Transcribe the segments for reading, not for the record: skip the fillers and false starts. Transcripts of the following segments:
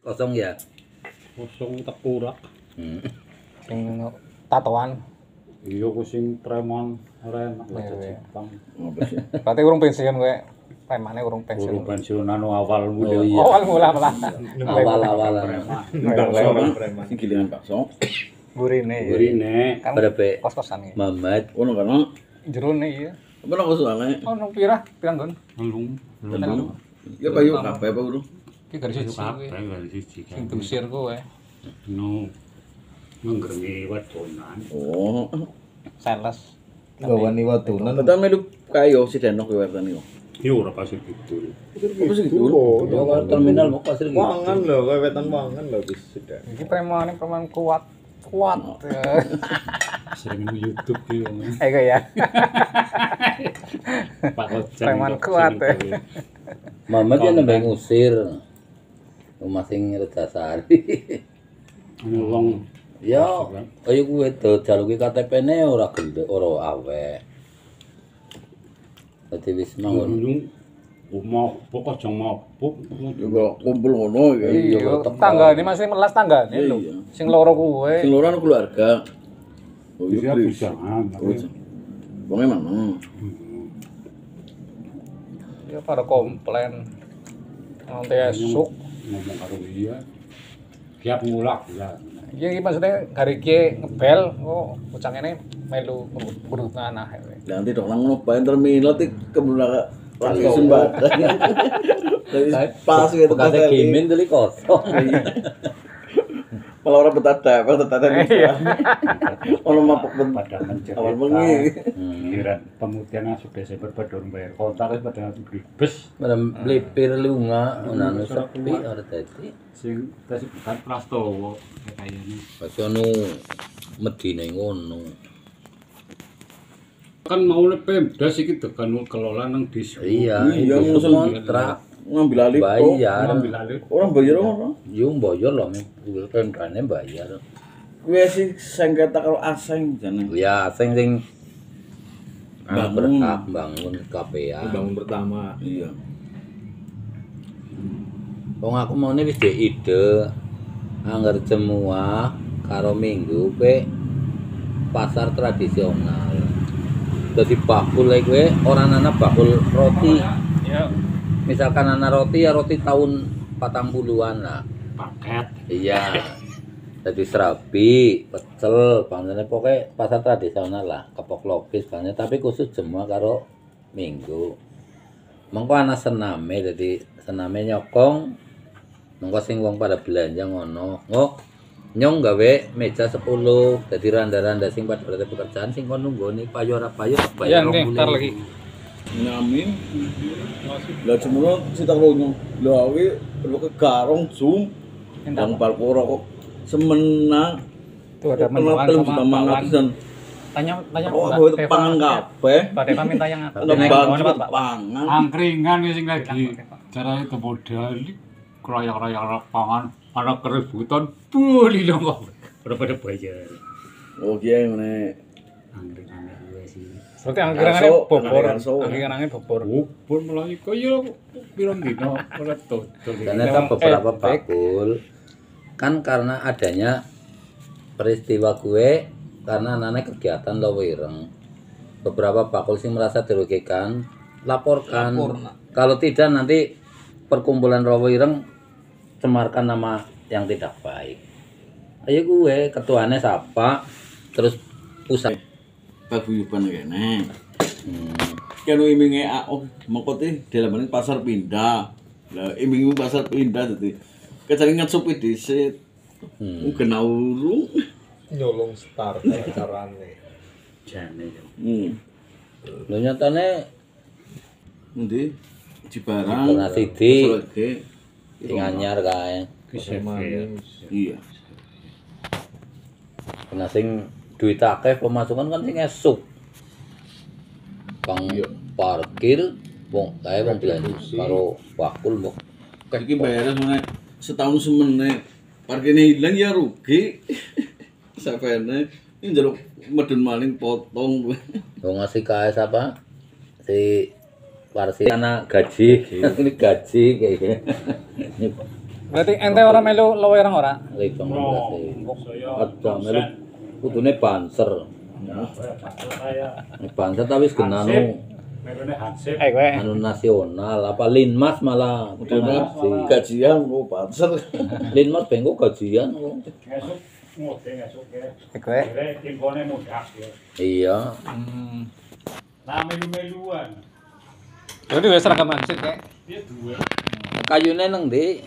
Kosong ya. Kosong tekurak. Sing tatoan. Iya ku sing preman ora enak Iya. Jepang. Berarti urung pensiun kowe. Premane urung pensiun. Urung pensiunan awal mulai. Oh iya. Awal mula malah. Awal-awal. Preman. Sing gilingan bakso. Burine. Burine. Kan Berapa? kos-kosan iki. Mamat. Ono kana. Jerone iya. Apa nang soalnya? Ono pirang nggon? Belum. Ya bayu kabeh apa urung? Iki garis siji Kabeh kowe. dari siji Sing kan. diusir kowe. No. Ngengrengi wedonan. Oh. Sales. Bawani wadunan. Betul melu kayo si Denok kuwi wertane kok. Ya ora pasti gitu. Apa sih gitu? Ya kalau terminal mau pasir gitu. Wangan lho, kowe wetan wangan lho wis sudah. Iki premane preman kuat. Kuat. Sering di YouTube ki wong. Ego ya. Pak Ojan. Preman kuat, Mamat ya nambah ngusir. Rumah sing Redasari. Wong Ya, ayo kuwi jaluke KTP-ne ora gendhe, ora aweh. Dadi wis mawon. mau pokok aja mabuk. Juga kumpul ngono ya. Iya, tanggane masih melas tanggane lho. Iya. Sing loro kuwe. Sing loro keluarga. Oh Bisa iya, bujangan. Wonge mana? Ya pada komplain. Nanti esuk. Ngomong karo dia. Kiap ngulak ya. Iki maksudnya hari iki ngebel, oh bocah ngene melu ngurut tanah. Nanti dong nang ngono bae terminal ti kebula langsung banget. Pas gitu Bekasnya gimin tadi kosong. Malah orang betata Iya. Ono mapok Pada mencari awal bengi. Giliran pemutihan masuk Desember pada bayar kontak pada bus Pada melipir lunga, ono sepi ora dadi. sing kasih bukan Prastowo kayaknya. Pas ono medine ngono. Kan mau le Pemda sih gitu kan kelola nang desa. Iya, Iya, itu musuh kontrak Ngambil alih kok. bayar. Ngambil alih. Orang bayar ono. Yo bayar loh, pemdane bayar. Kuwi sih sengketa karo asing jane. Ya, sing Bangun. berhak bangun KPA. Bangun pertama. Iya. Wong aku maune wis dhek ide anggar semua karo minggu kowe pasar tradisional. Dadi bakul e kowe ora ana bakul roti. Ya. Misalkan ana roti ya roti tahun 40-an lah. Paket. Iya. Dadi serabi, pecel, bangane pokoke pasar tradisional lah, kepok logis bangane tapi khusus semua karo minggu. Mengko ana sename dadi sename nyokong. Mengko sing wong pada belanja ngono. Oh, nyong gawe meja 10 dadi randa-randa sing pada berarti pekerjaan sing kon nunggoni payu ora payu Ya bayar nih, 20.000. ntar lagi. Nyamin. Lah cemuro sitak lonyo. Lah kuwi perlu ke garong zoom. Yang palporo kok semena. Tuh ada menuan sama bakwan. dan Tanya oh Mbak itu Deva. pangan kabeh. Mbak Deva minta yang Nebang Pak. pangan. Angkringan sing lagi caranya kemodal kroyak-kroyak pangan ada keributan buli dong kok pada bayar Oh kiye ngene. angkringan gue sih Berarti angkringannya Garso, bobor. garso. Angkringannya bobor. pun mulai kaya pirang dino ora tutup Ternyata beberapa bakul kan karena adanya peristiwa gue karena anak kegiatan lo wireng beberapa bakul sing merasa dirugikan laporkan. Kalau tidak nanti perkumpulan Rawa Ireng cemarkan nama yang tidak baik. Ayo gue ketuanya siapa terus pusat Paguyuban kene. Kan iminge oh mengko ti dalamane pasar pindah. Lah iming pasar pindah dadi kejaringan supi dhisik. Kenal urung. Nyolong start carane. jane lo nyatane Endi? Cibarang. Cibarang Sidi. Srege. sing anyar kae. Iya. Kena sing duit akeh pemasukan kan sing esuk. Kang parkir wong kae wong belanja karo bakul mbok. Iki bayarnya sebenarnya setahun semene. Parkirnya hilang ya rugi. Sapene ini njaluk medun maling potong. Wong ngasih KS apa? Si Warsi anak gaji. Ini gaji kayak gini. Berarti ente ora melu lowireng ora? Lebang ada melu kudune banser. Banser tapi wis genanu Melone Hansip. Kowe. anu nasional apa Linmas malah Udah gajian kok panser. Linmas bengko gajian kok. Ngesuk ngode ngesuk ke. Kowe. Kere infone mudah ya. Iya. Nah melu-meluan. Jadi wis seragam Hansip kayak. Dia duwe. Kayune nang ndi?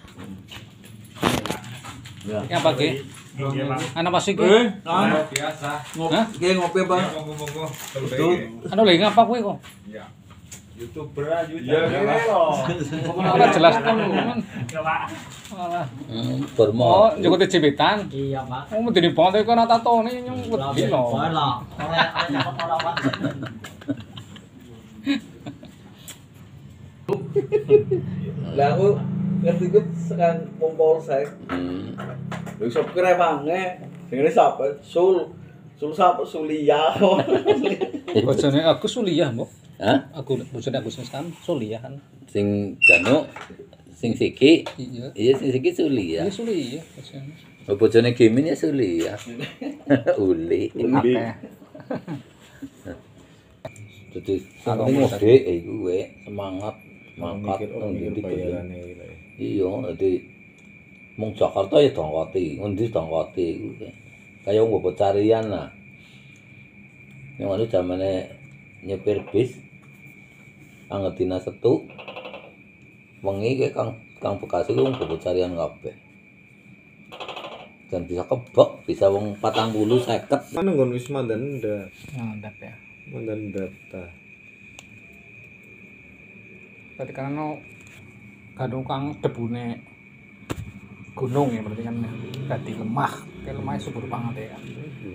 Yang pagi. Iya, Pak. Ana pas iki. Biasa. Ngopi ngopi Bang. Anu lagi ngapa kowe kok? YouTuber aja. Iya, Ora jelas kan. Ya, Pak. Alah. Bermo. Oh, joko jepitan. Iya, Pak. Oh, mesti diponte kok ana tatone nyung wedi lho. Ora cakep ora, Pak. Lah aku ngerti gue sekarang pompol saya. Lu sop kere bange. Dengene sapa? Sul sapa Sulia. Bojone aku Suliah, Mbok. Hah? Aku bojone Agus Miskan Suliah kan. Sing Jano sing Siki. Iya. Iya sing Siki Suli ya. Iya Suliah bojone. Bojone Gimin ya Suli ya. Uli. Akeh. Jadi penting ngode iku we semangat mangkat nang ndi bayarane. Iya, dadi mung Jakarta ya dongkoti, ngendi dongkoti iku. Kaya wong carian lah. Yang anu zamane nyepir bis anget dina Setu. Wengi ke Kang Bekasi ku wong carian kabeh. Dan bisa kebak, bisa wong 40 50. Mana nggon wis mandan ndak. Ngandap ya. Mandan data. Berarti kan ono gadung kang debune gunung ya berarti kan dadi lemah. Kayak lemah subur banget ya.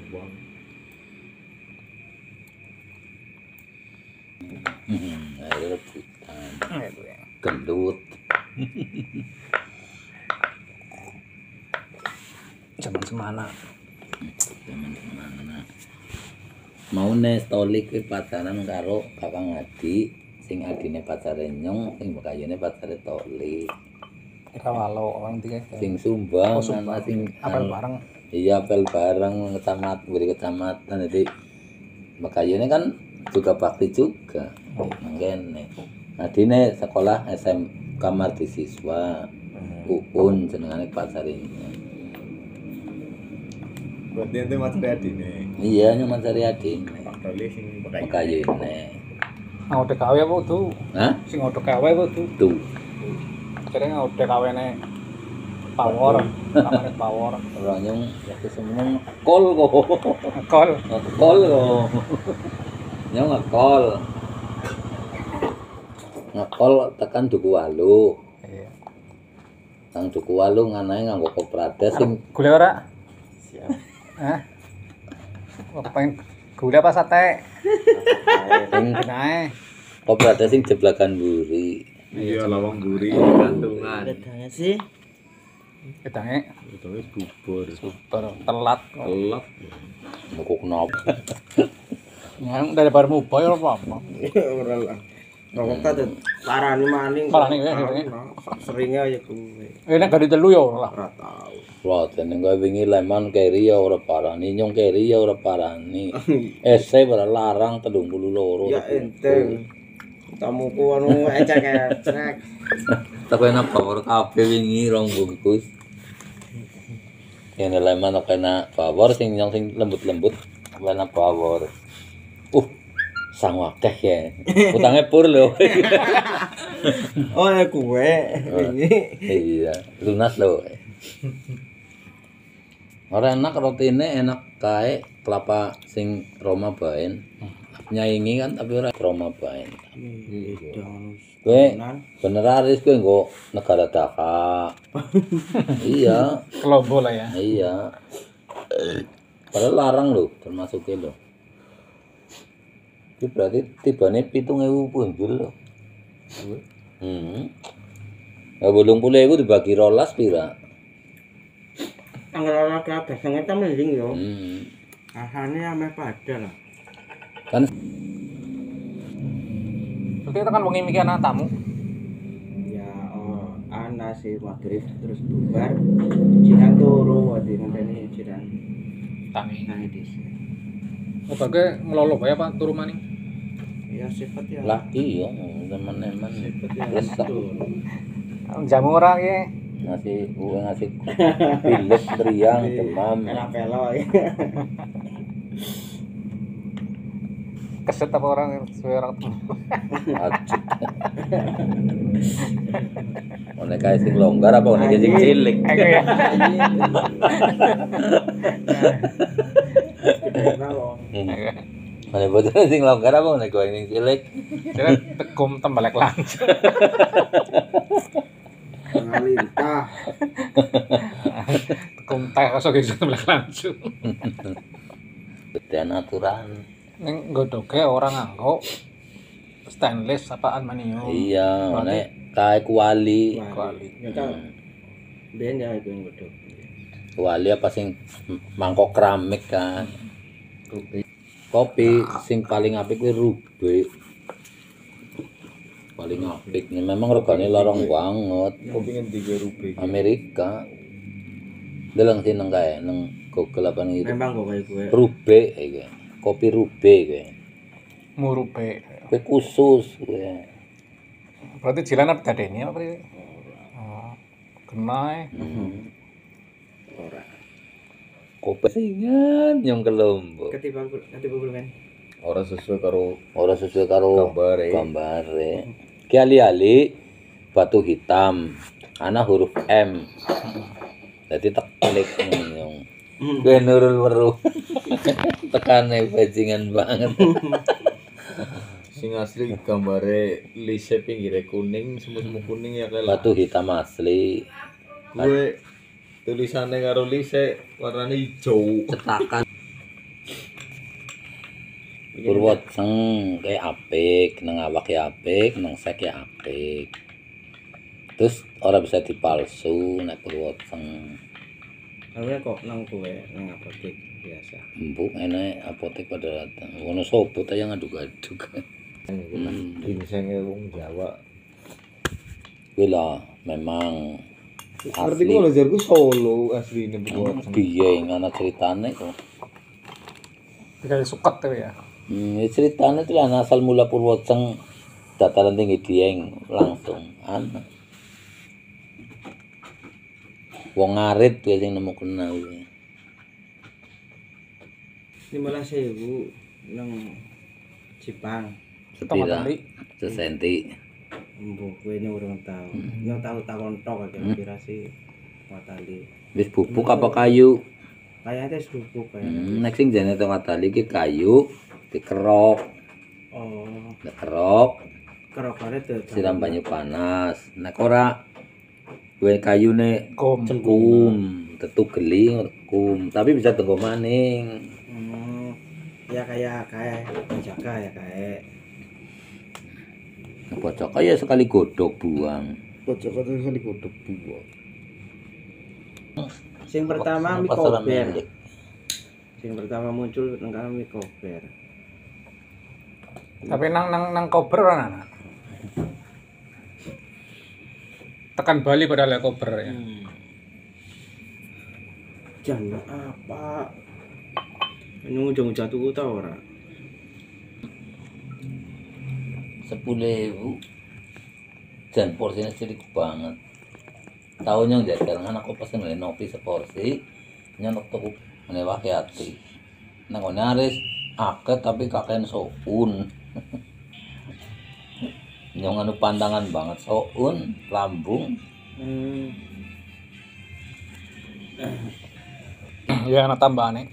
Ayo rebutan. Itu ya. Gendut. Zaman semana. Mau stolik kuwi pacaran karo Kakang Adi, sing adine pacare Nyong, sing bekayune pacare Tolik. Ira walo orang tiga. Sing Sumbang, ana sing apel bareng. Iya, apel bareng kecamatan. Jadi bekayune kan juga bakti juga. Mangkene. Adine sekolah SM Kamar di Siswa. Uun jenengane pacare Nyong. Berarti ente mas adine. Iya, Nyong pacare adine. Paktole sing pakai. Bekayune. Ngode gawe apa tuh? Hah? Sing ngode gawe apa tuh? Tuh. Jadi ngode gawene power, kamane power. Ora Nyong waktu semeneng kol kok. Kol. Ngekol kok. Nyong ngekol. Ngekol tekan Duku Walu. Iya. Nang Duku Walu nganae nganggo koprades sing Gula ora? Siap. Hah? Kok pengen gula apa sate? sing Nae. koprades sing jeblakan mburi. Iya, lawang guri gantungan. Bedanya sih. Kedange Itu wis bubur. telat. Telap. Mukuk nop. Yang dari bar mubah ya apa-apa. Ora lah. Rokok ta parani maning. Parani kowe, Seringnya ya kuwe. Nek gak ditelu ya ora. Ora tau. Wah, jeneng kowe wingi leman keri ya ora parani, Nyong keri ya ora parani. Ese ora larang 32. Ya ente. Tamuku anu ecek-ecek. Tak kena power kabeh wingi rong bungkus. Yang leman kena power sing Nyong sing lembut-lembut kena power. Sang akeh ya. Utange pur lho. Oh ya kuwe. Ini. Iya, lunas lho. Ora enak rotine enak kae kelapa sing Roma Baen. Nyaingi kan tapi ora Roma Baen. Kowe bener aris kowe nggo negara Dhaka. Iya, Kelombo lah ya. iya. Padahal larang lho termasuke lho. Itu berarti tibane 7.000 punjul lho. Ya 80.000 dibagi 12 pira? Tanggal ora kabeh sing eta mending yo. Hmm. Rasane ame padha lah. Kan Berarti kita kan wengi mikir anak tamu. Ya oh, anak asih maghrib terus bubar. Jiran turu ati ngenteni jiran. Tangi. Tangi dhisik. Oh, bage melolo bae Pak turu maning. Ya sifat ya. Lah iya, teman-teman. Sifat ya. Resek. Jamu ora ki. ngasih pilek, teriang, demam. Pelo-pelo ya. Keset apa orang suwe orang tuh. Ajuk. Ono kae sing longgar apa ono sing cilik. Aku ya. Ono boten sing longgar apa ono sing cilik. Jadi tekum tembelek lanjut. Ngalintah. Tekum teh kosok iso tembelek lanjut. Beda aturan. Ning nggodoke ora nganggo stainless apaan manio. Iya, nek kae kuali. Kuali. Ya ta. Ben ya iku nggodok. Kuali apa sing mangkok keramik kan. Kopi sing paling apik kuwi rubik. Paling apik. Memang regane larang banget. Kopi ngendi ge rubik. Amerika. Deleng sih nang kae nang Google apa gitu. Memang kok kayak gue. Rubik iki. Kopi rubik kowe. Murupe. Kowe khusus kowe. Berarti jilan apa dadene apa pri? Oh. Kenai. Ora. Kopi singan yang kelombo. Ketimbang men. Ora sesuai karo Ora sesuai karo Gambare. gambare. Ki ali-ali batu hitam, ana huruf M. Jadi teklik nyong. Kowe nurul weruh. Tekane bajingan banget. sing asli gambare lise pinggire kuning, semu-semu kuning ya kayak Batu hitam asli. gue tulisannya karo lise warnanya hijau. Cetakan Purwotseng kayak apik, nang awak ya apik, nang sek ya apik. Terus ora bisa dipalsu nek Purwotseng. Harusnya kok nang kowe nang apotek biasa. Empuk enak apotek pada datang. Ono sopo ta yang aduk-aduk. Ginsengnya wong Jawa. Kuwi lah memang Ngerti ku lho jarku Solo asli ini buat. piye ana ceritane kok. Kayak suket tuh ya. Ya ceritanya itu lah asal mula Purwotseng dataran tinggi Dieng langsung ana. Wong ngarit kuwi sing nemu kena kuwi. 15.000 nang Jepang. Sepira? Sesenti. Mbok kowe ini urung tau. Yo tau takon tok kira-kira sih watali. Wis bubuk apa kayu? Kayaknya serupuk kayak. Nek sing jane to ngatali iki kayu dikerok. Oh, Dikerok, kerokane tuh. siram banyu panas. Nek ora kuwi kayune Kom. cengkum, tetu geli kum, tapi bisa tenggo maning. Ya kayak penjaga ya kayak. Pocok kaya sekali godhog buang. Pocok itu sekali godhog buah. Sing pertama mie Pasaran kober. milik. Sing pertama muncul nang mie kober. Tapi nang kober ora ana. Tekan Bali padahal ya kober ya. Jan apa? Ini ujung-ujung tuku ta ora? 10.000. Dan porsinya sedikit banget. Tahu nyong jajal anak aku pesen ngene nopi seporsi. Nyonok tuku ngene wae ati. Nang ngene aris akeh tapi kakean soun. Nyong anu pandangan banget soun, lambung. Ya ana tambahane.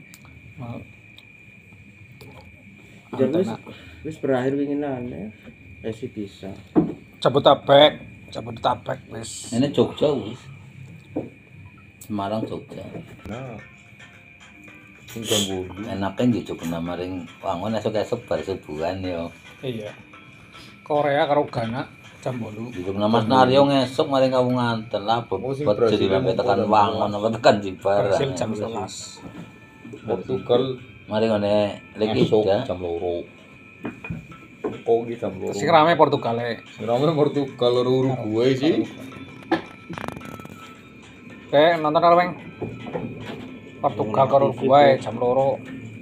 Jadi wis berakhir winginane. Esi bisa. Jabodetabek wis. Ini Jogja wis. Semarang Jogja. Nah. Sing Gambulu. Enaknya njuk kena maring wangun esuk-esuk bar subuhan yo. Iya. Korea karo Ghana jam 8. Njuk kena Mas Naryo ngesuk maring kawunganten lah Oh, sing bobot jadi Brasil sampe tekan emang wangun apa tekan Jibar. Brasil jam 11. Portugal Mari ngene lagi esuk sudah. jam 2. Oh, iki jam 2. Sing rame Portugal e. Rame Portugal loro Uruguay sih. Oke, nonton karo Weng. Portugal karo Uruguay jam 2.